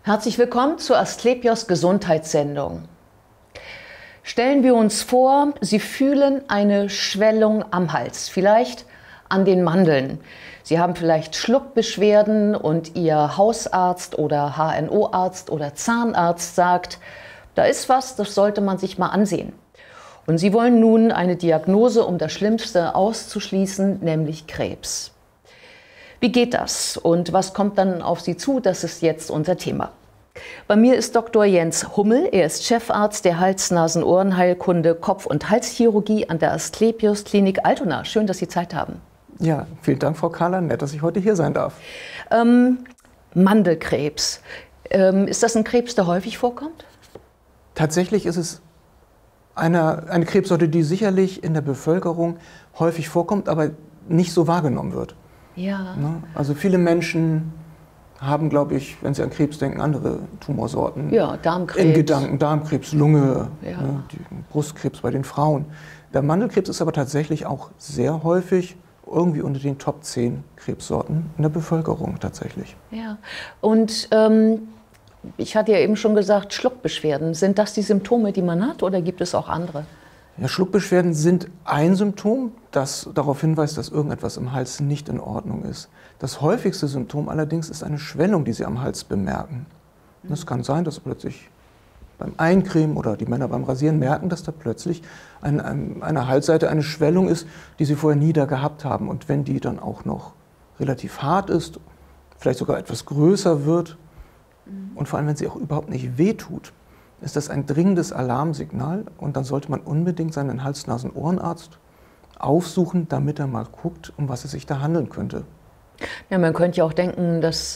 Herzlich willkommen zur Asklepios Gesundheitssendung. Stellen wir uns vor, Sie fühlen eine Schwellung am Hals, vielleicht an den Mandeln. Sie haben vielleicht Schluckbeschwerden und Ihr Hausarzt oder HNO-Arzt oder Zahnarzt sagt, da ist was, das sollte man sich mal ansehen. Und Sie wollen nun eine Diagnose, um das Schlimmste auszuschließen, nämlich Krebs. Wie geht das und was kommt dann auf Sie zu? Das ist jetzt unser Thema. Bei mir ist Dr. Jens Hummel. Er ist Chefarzt der Hals-Nasen-Ohrenheilkunde, Kopf- und Halschirurgie an der Asklepios Klinik Altona. Schön, dass Sie Zeit haben. Ja, vielen Dank, Frau Kahler. Nett, dass ich heute hier sein darf. Mandelkrebs. Ist das ein Krebs, der häufig vorkommt? Tatsächlich ist es eine Krebssorte, die sicherlich in der Bevölkerung häufig vorkommt, aber nicht so wahrgenommen wird. Ja. Also viele Menschen haben, glaube ich, wenn sie an Krebs denken, andere Tumorsorten. Ja, Darmkrebs. In Gedanken, Darmkrebs, Lunge, Ja. Brustkrebs bei den Frauen. Der Mandelkrebs ist aber tatsächlich auch sehr häufig irgendwie unter den Top 10 Krebssorten in der Bevölkerung tatsächlich. Ja. Und ich hatte ja eben schon gesagt, Schluckbeschwerden. Sind das die Symptome, die man hat, oder gibt es auch andere? Ja, Schluckbeschwerden sind ein Symptom, das darauf hinweist, dass irgendetwas im Hals nicht in Ordnung ist. Das häufigste Symptom allerdings ist eine Schwellung, die Sie am Hals bemerken. Es kann sein, dass plötzlich beim Eincremen oder die Männer beim Rasieren merken, dass da plötzlich an einer Halsseite eine Schwellung ist, die sie vorher nie da gehabt haben. Und wenn die dann auch noch relativ hart ist, vielleicht sogar etwas größer wird und vor allem, wenn sie auch überhaupt nicht wehtut, ist das ein dringendes Alarmsignal und dann sollte man unbedingt seinen Hals-Nasen-Ohrenarzt aufsuchen, damit er mal guckt, um was es sich da handeln könnte. Ja, man könnte ja auch denken, das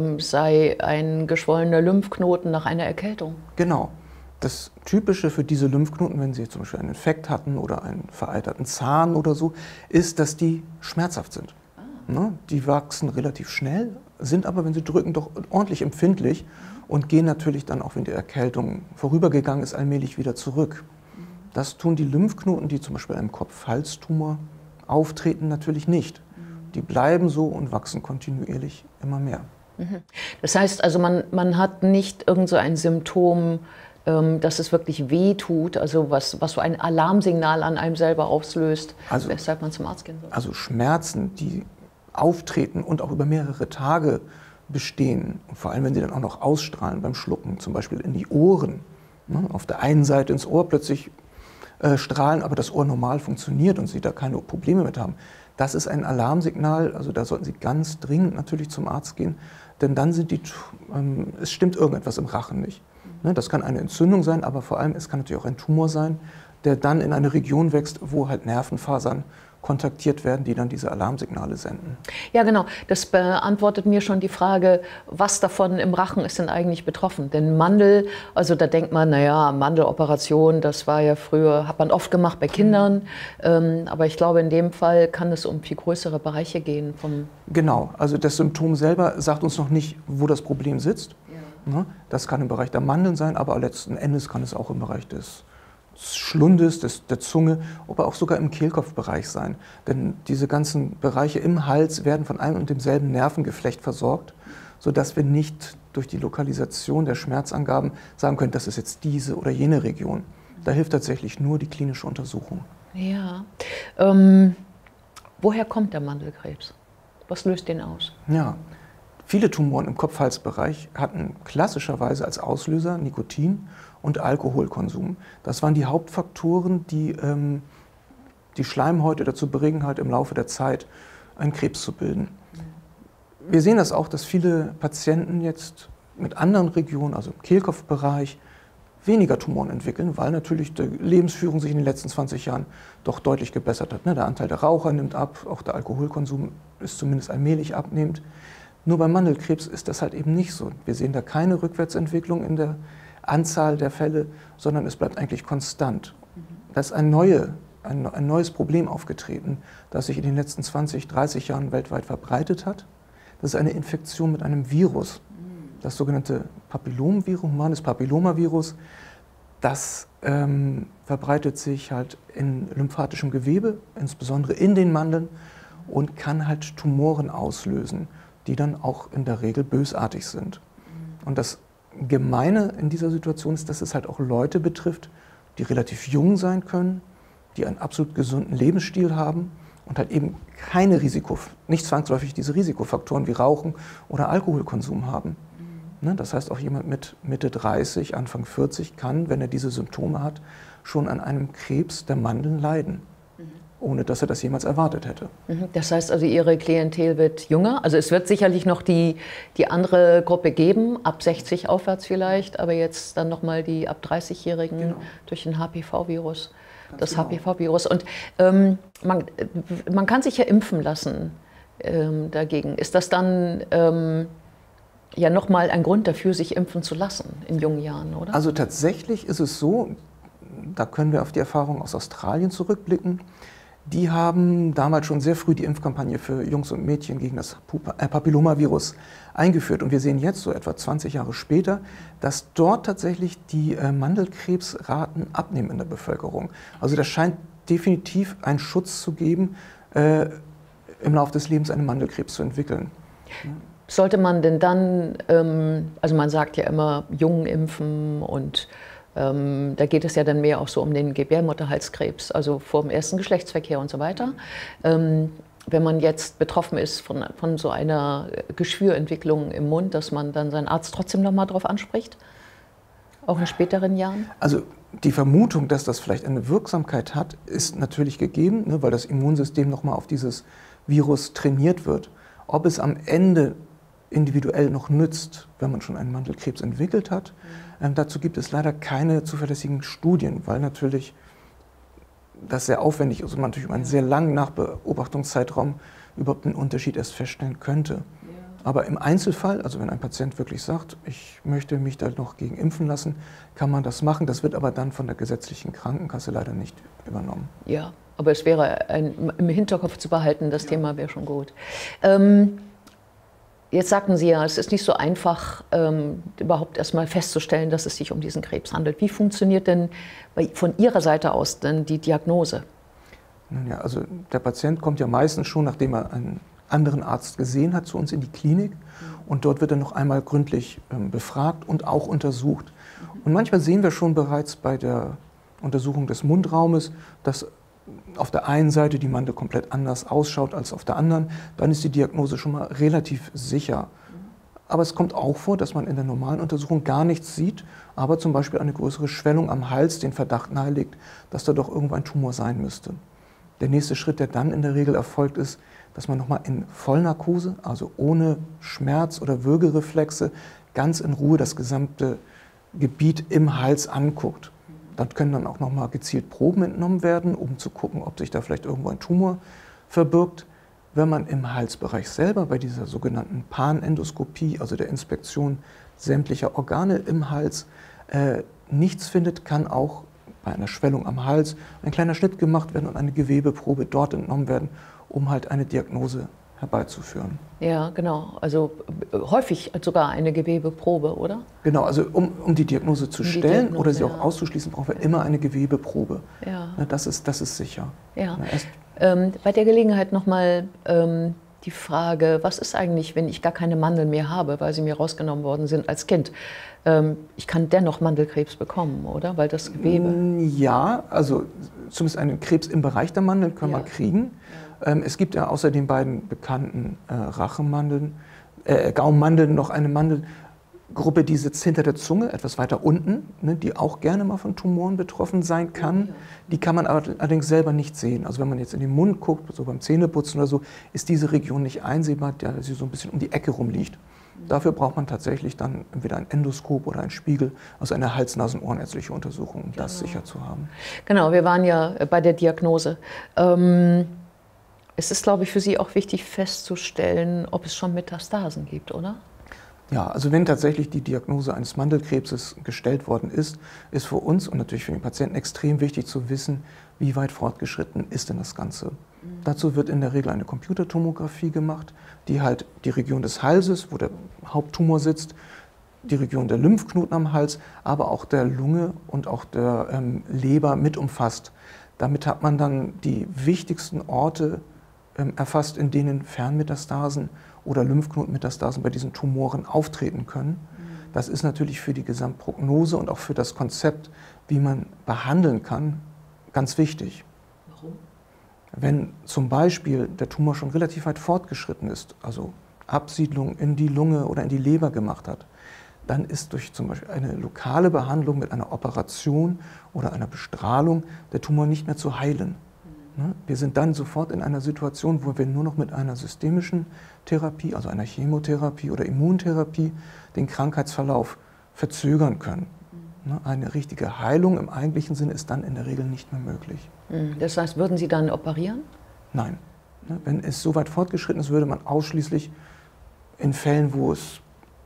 sei ein geschwollener Lymphknoten nach einer Erkältung. Genau. Das Typische für diese Lymphknoten, wenn sie zum Beispiel einen Infekt hatten oder einen vereiterten Zahn oder so, ist, dass die schmerzhaft sind. Die wachsen relativ schnell, sind aber, wenn sie drücken, doch ordentlich empfindlich und gehen natürlich dann auch, wenn die Erkältung vorübergegangen ist, allmählich wieder zurück. Das tun die Lymphknoten, die zum Beispiel einem Kopf-Hals-Tumor auftreten, natürlich nicht. Die bleiben so und wachsen kontinuierlich immer mehr. Das heißt also, man hat nicht irgend so ein Symptom, dass es wirklich weh tut, also was so ein Alarmsignal an einem selber auslöst, weshalb man zum Arzt gehen soll. Also Schmerzen, die auftreten und auch über mehrere Tage bestehen, und vor allem wenn sie dann auch noch ausstrahlen beim Schlucken, zum Beispiel in die Ohren. Auf der einen Seite ins Ohr plötzlich strahlen, aber das Ohr normal funktioniert und sie da keine Probleme mit haben. Das ist ein Alarmsignal, also da sollten Sie ganz dringend natürlich zum Arzt gehen, denn dann sind es stimmt irgendetwas im Rachen nicht. Das kann eine Entzündung sein, aber vor allem es kann natürlich auch ein Tumor sein, der dann in eine Region wächst, wo halt Nervenfasern kontaktiert werden, die dann diese Alarmsignale senden. Ja, genau. Das beantwortet mir schon die Frage, was davon im Rachen ist denn eigentlich betroffen? Denn Mandel, also da denkt man, naja, Mandeloperation, das war ja früher, hat man oft gemacht bei Kindern. Aber ich glaube, in dem Fall kann es um viel größere Bereiche gehen. Genau, also das Symptom selber sagt uns noch nicht, wo das Problem sitzt. Ja. Das kann im Bereich der Mandeln sein, aber letzten Endes kann es auch im Bereich des Schlundes, der Zunge, aber auch sogar im Kehlkopfbereich sein. Denn diese ganzen Bereiche im Hals werden von einem und demselben Nervengeflecht versorgt, sodass wir nicht durch die Lokalisation der Schmerzangaben sagen können, das ist jetzt diese oder jene Region. Da hilft tatsächlich nur die klinische Untersuchung. Ja. Woher kommt der Mandelkrebs? Was löst den aus? Ja, viele Tumoren im Kopf-Hals-Bereich hatten klassischerweise als Auslöser Nikotin und Alkoholkonsum. Das waren die Hauptfaktoren, die die Schleimhäute dazu bringen, halt im Laufe der Zeit einen Krebs zu bilden. Wir sehen das auch, dass viele Patienten jetzt mit anderen Regionen, also im Kehlkopfbereich, weniger Tumoren entwickeln, weil natürlich die Lebensführung sich in den letzten 20 Jahren doch deutlich gebessert hat. Der Anteil der Raucher nimmt ab, auch der Alkoholkonsum ist zumindest allmählich abnehmend. Nur beim Mandelkrebs ist das halt eben nicht so. Wir sehen da keine Rückwärtsentwicklung in der Anzahl der Fälle, sondern es bleibt eigentlich konstant. Da ist ein neues Problem aufgetreten, das sich in den letzten 20, 30 Jahren weltweit verbreitet hat. Das ist eine Infektion mit einem Virus, das sogenannte Papillomvirus, humanes Papillomavirus. Das verbreitet sich halt in lymphatischem Gewebe, insbesondere in den Mandeln, und kann halt Tumoren auslösen, die dann auch in der Regel bösartig sind. Und das Gemeine in dieser Situation ist, dass es halt auch Leute betrifft, die relativ jung sein können, die einen absolut gesunden Lebensstil haben und halt eben nicht zwangsläufig diese Risikofaktoren wie Rauchen oder Alkoholkonsum haben. Ne? Das heißt, auch jemand mit Mitte 30, Anfang 40 kann, wenn er diese Symptome hat, schon an einem Krebs der Mandeln leiden, ohne dass er das jemals erwartet hätte. Das heißt also, Ihre Klientel wird jünger. Also es wird sicherlich noch die andere Gruppe geben, ab 60 aufwärts vielleicht, aber jetzt dann nochmal die ab 30-Jährigen durch den HPV-Virus. Das HPV-Virus. Und man kann sich ja impfen lassen dagegen. Ist das dann ja nochmal ein Grund dafür, sich impfen zu lassen in jungen Jahren, oder? Also tatsächlich ist es so, da können wir auf die Erfahrung aus Australien zurückblicken. Die haben damals schon sehr früh die Impfkampagne für Jungs und Mädchen gegen das Papillomavirus eingeführt. Und wir sehen jetzt, so etwa 20 Jahre später, dass dort tatsächlich die Mandelkrebsraten abnehmen in der Bevölkerung. Also das scheint definitiv einen Schutz zu geben, im Laufe des Lebens einen Mandelkrebs zu entwickeln. Sollte man denn dann, also man sagt ja immer, Jungen impfen und da geht es ja dann mehr auch so um den Gebärmutterhalskrebs, also vor dem ersten Geschlechtsverkehr und so weiter. Wenn man jetzt betroffen ist von so einer Geschwürentwicklung im Mund, dass man dann seinen Arzt trotzdem noch mal drauf anspricht, auch in späteren Jahren? Also die Vermutung, dass das vielleicht eine Wirksamkeit hat, ist natürlich gegeben, ne, weil das Immunsystem noch mal auf dieses Virus trainiert wird. Ob es am Ende individuell noch nützt, wenn man schon einen Mandelkrebs entwickelt hat, dazu gibt es leider keine zuverlässigen Studien, weil natürlich das sehr aufwendig ist und man natürlich über einen sehr langen Nachbeobachtungszeitraum überhaupt einen Unterschied erst feststellen könnte. Aber im Einzelfall, also wenn ein Patient wirklich sagt, ich möchte mich da noch gegen impfen lassen, kann man das machen. Das wird aber dann von der gesetzlichen Krankenkasse leider nicht übernommen. Ja, aber es wäre im Hinterkopf zu behalten, das Thema wäre schon gut. Jetzt sagten Sie ja, es ist nicht so einfach, überhaupt erstmal festzustellen, dass es sich um diesen Krebs handelt. Wie funktioniert denn von Ihrer Seite aus denn die Diagnose? Nun ja, also der Patient kommt ja meistens schon, nachdem er einen anderen Arzt gesehen hat, zu uns in die Klinik. Und dort wird er noch einmal gründlich befragt und auch untersucht. Und manchmal sehen wir schon bereits bei der Untersuchung des Mundraumes, dass auf der einen Seite die Mandel komplett anders ausschaut als auf der anderen, dann ist die Diagnose schon mal relativ sicher. Aber es kommt auch vor, dass man in der normalen Untersuchung gar nichts sieht, aber zum Beispiel eine größere Schwellung am Hals den Verdacht nahelegt, dass da doch irgendwo ein Tumor sein müsste. Der nächste Schritt, der dann in der Regel erfolgt, ist, dass man nochmal in Vollnarkose, also ohne Schmerz oder Würgereflexe, ganz in Ruhe das gesamte Gebiet im Hals anguckt. Dann können dann auch nochmal gezielt Proben entnommen werden, um zu gucken, ob sich da vielleicht irgendwo ein Tumor verbirgt. Wenn man im Halsbereich selber bei dieser sogenannten Panendoskopie, also der Inspektion sämtlicher Organe im Hals, nichts findet, kann auch bei einer Schwellung am Hals ein kleiner Schnitt gemacht werden und eine Gewebeprobe dort entnommen werden, um halt eine Diagnose herbeizuführen. Ja, genau. Also häufig sogar eine Gewebeprobe, oder? Genau, also um die Diagnose zu stellen oder sie auch auszuschließen, brauchen wir immer eine Gewebeprobe. Ja. Das ist sicher. Ja. Bei der Gelegenheit nochmal die Frage, was ist eigentlich, wenn ich gar keine Mandeln mehr habe, weil sie mir rausgenommen worden sind als Kind? Ich kann dennoch Mandelkrebs bekommen, oder? Weil das Gewebe... Ja, also zumindest einen Krebs im Bereich der Mandeln können wir kriegen. Es gibt ja außer den beiden bekannten Gaumenmandeln noch eine Mandelgruppe, die sitzt hinter der Zunge, etwas weiter unten, ne, die auch gerne mal von Tumoren betroffen sein kann. Die kann man allerdings selber nicht sehen. Also wenn man jetzt in den Mund guckt, so beim Zähneputzen oder so, ist diese Region nicht einsehbar, da sie so ein bisschen um die Ecke rumliegt. Dafür braucht man tatsächlich dann entweder ein Endoskop oder einen Spiegel, also eine Hals-Nasen-Ohrenärztliche Untersuchung, um das sicher zu haben. Genau, wir waren ja bei der Diagnose. Es ist, glaube ich, für Sie auch wichtig festzustellen, ob es schon Metastasen gibt, oder? Ja, also wenn tatsächlich die Diagnose eines Mandelkrebses gestellt worden ist, ist für uns und natürlich für den Patienten extrem wichtig zu wissen, wie weit fortgeschritten ist denn das Ganze. Dazu wird in der Regel eine Computertomographie gemacht, die halt die Region des Halses, wo der Haupttumor sitzt, die Region der Lymphknoten am Hals, aber auch der Lunge und auch der Leber mit umfasst. Damit hat man dann die wichtigsten Orte erfasst, in denen Fernmetastasen oder Lymphknotenmetastasen bei diesen Tumoren auftreten können. Das ist natürlich für die Gesamtprognose und auch für das Konzept, wie man behandeln kann, ganz wichtig. Warum? Wenn zum Beispiel der Tumor schon relativ weit fortgeschritten ist, also Absiedlung in die Lunge oder in die Leber gemacht hat, dann ist durch zum Beispiel eine lokale Behandlung mit einer Operation oder einer Bestrahlung der Tumor nicht mehr zu heilen. Wir sind dann sofort in einer Situation, wo wir nur noch mit einer systemischen Therapie, also einer Chemotherapie oder Immuntherapie, den Krankheitsverlauf verzögern können. Eine richtige Heilung im eigentlichen Sinne ist dann in der Regel nicht mehr möglich. Das heißt, würden Sie dann operieren? Nein. Wenn es so weit fortgeschritten ist, würde man ausschließlich in Fällen, wo es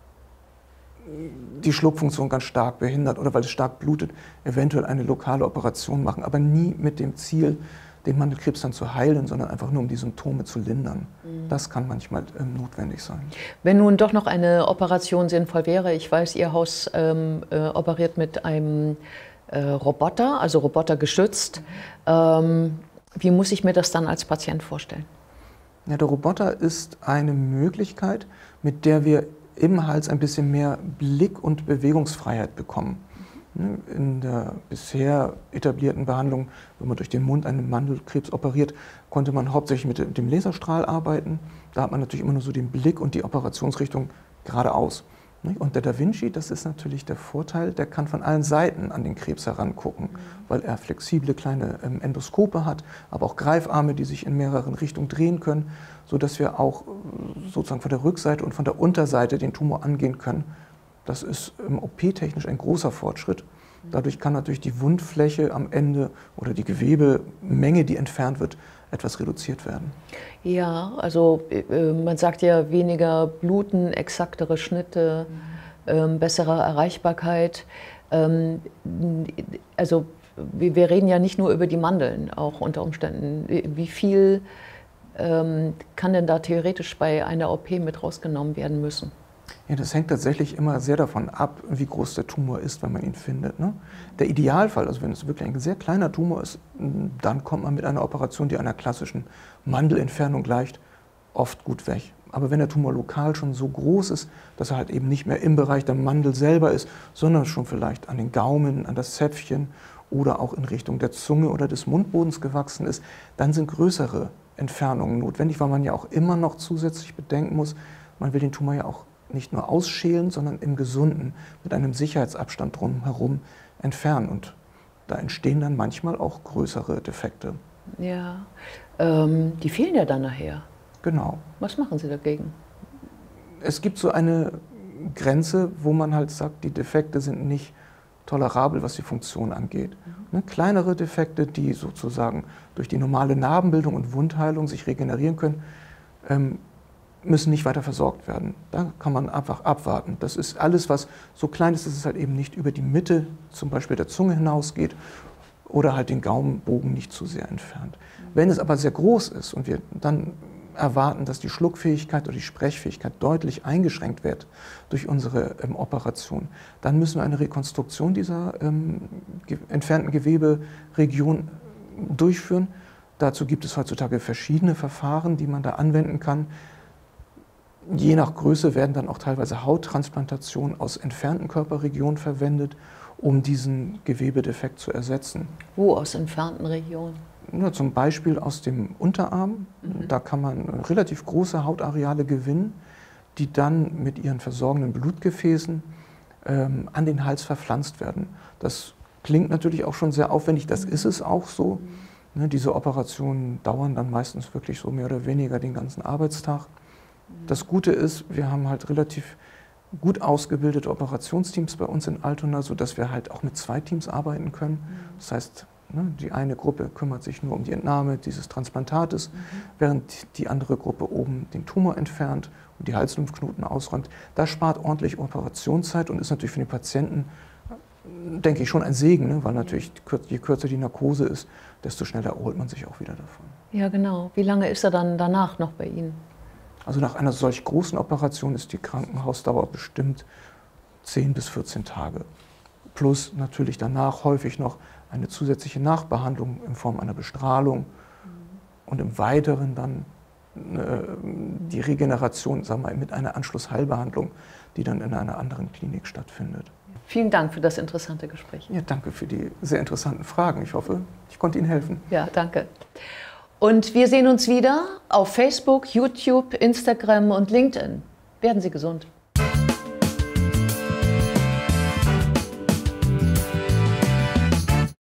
die Schluckfunktion ganz stark behindert oder weil es stark blutet, eventuell eine lokale Operation machen, aber nie mit dem Ziel, den Mandelkrebs dann zu heilen, sondern einfach nur um die Symptome zu lindern. Das kann manchmal notwendig sein. Wenn nun doch noch eine Operation sinnvoll wäre, ich weiß, Ihr Haus operiert mit einem Roboter, also robotergestützt. Wie muss ich mir das dann als Patient vorstellen? Ja, der Roboter ist eine Möglichkeit, mit der wir im Hals ein bisschen mehr Blick- und Bewegungsfreiheit bekommen. In der bisher etablierten Behandlung, wenn man durch den Mund einen Mandelkrebs operiert, konnte man hauptsächlich mit dem Laserstrahl arbeiten. Da hat man natürlich immer nur so den Blick und die Operationsrichtung geradeaus. Und der Da Vinci, das ist natürlich der Vorteil, der kann von allen Seiten an den Krebs herangucken, weil er flexible kleine Endoskope hat, aber auch Greifarme, die sich in mehreren Richtungen drehen können, sodass wir auch sozusagen von der Rückseite und von der Unterseite den Tumor angehen können. Das ist OP-technisch ein großer Fortschritt. Dadurch kann natürlich die Wundfläche am Ende oder die Gewebemenge, die entfernt wird, etwas reduziert werden. Ja, also man sagt ja weniger Bluten, exaktere Schnitte, bessere Erreichbarkeit. Also wir reden ja nicht nur über die Mandeln, auch unter Umständen. Wie viel kann denn da theoretisch bei einer OP mit rausgenommen werden müssen? Ja, das hängt tatsächlich immer sehr davon ab, wie groß der Tumor ist, wenn man ihn findet. Ne? Der Idealfall, also wenn es wirklich ein sehr kleiner Tumor ist, dann kommt man mit einer Operation, die einer klassischen Mandelentfernung gleicht, oft gut weg. Aber wenn der Tumor lokal schon so groß ist, dass er halt eben nicht mehr im Bereich der Mandel selber ist, sondern schon vielleicht an den Gaumen, an das Zäpfchen oder auch in Richtung der Zunge oder des Mundbodens gewachsen ist, dann sind größere Entfernungen notwendig, weil man ja auch immer noch zusätzlich bedenken muss, man will den Tumor ja auch nicht nur ausschälen, sondern im Gesunden mit einem Sicherheitsabstand drumherum entfernen. Und da entstehen dann manchmal auch größere Defekte. Ja, die fehlen ja dann nachher. Genau. Was machen Sie dagegen? Es gibt so eine Grenze, wo man halt sagt, die Defekte sind nicht tolerabel, was die Funktion angeht. Kleinere Defekte, die sozusagen durch die normale Narbenbildung und Wundheilung sich regenerieren können, müssen nicht weiter versorgt werden. Da kann man einfach abwarten. Das ist alles, was so klein ist, dass es halt eben nicht über die Mitte, zum Beispiel der Zunge hinausgeht oder halt den Gaumenbogen nicht zu sehr entfernt. Wenn es aber sehr groß ist und wir dann erwarten, dass die Schluckfähigkeit oder die Sprechfähigkeit deutlich eingeschränkt wird durch unsere Operation, dann müssen wir eine Rekonstruktion dieser entfernten Geweberegion durchführen. Dazu gibt es heutzutage verschiedene Verfahren, die man da anwenden kann. Je nach Größe werden dann auch teilweise Hauttransplantationen aus entfernten Körperregionen verwendet, um diesen Gewebedefekt zu ersetzen. Wo aus entfernten Regionen? Ja, zum Beispiel aus dem Unterarm. Da kann man relativ große Hautareale gewinnen, die dann mit ihren versorgenden Blutgefäßen an den Hals verpflanzt werden. Das klingt natürlich auch schon sehr aufwendig, das ist es auch so. Diese Operationen dauern dann meistens wirklich so mehr oder weniger den ganzen Arbeitstag. Das Gute ist, wir haben halt relativ gut ausgebildete Operationsteams bei uns in Altona, sodass wir halt auch mit 2 Teams arbeiten können. Das heißt, die eine Gruppe kümmert sich nur um die Entnahme dieses Transplantates, während die andere Gruppe oben den Tumor entfernt und die Halslymphknoten ausräumt. Das spart ordentlich Operationszeit und ist natürlich für den Patienten, denke ich, schon ein Segen, weil natürlich je kürzer die Narkose ist, desto schneller erholt man sich auch wieder davon. Ja, genau. Wie lange ist er dann danach noch bei Ihnen? Also nach einer solch großen Operation ist die Krankenhausdauer bestimmt 10 bis 14 Tage. Plus natürlich danach häufig noch eine zusätzliche Nachbehandlung in Form einer Bestrahlung und im Weiteren dann die Regeneration, sagen wir mal, mit einer Anschlussheilbehandlung, die dann in einer anderen Klinik stattfindet. Vielen Dank für das interessante Gespräch. Ja, danke für die sehr interessanten Fragen. Ich hoffe, ich konnte Ihnen helfen. Ja, danke. Und wir sehen uns wieder auf Facebook, YouTube, Instagram und LinkedIn. Werden Sie gesund.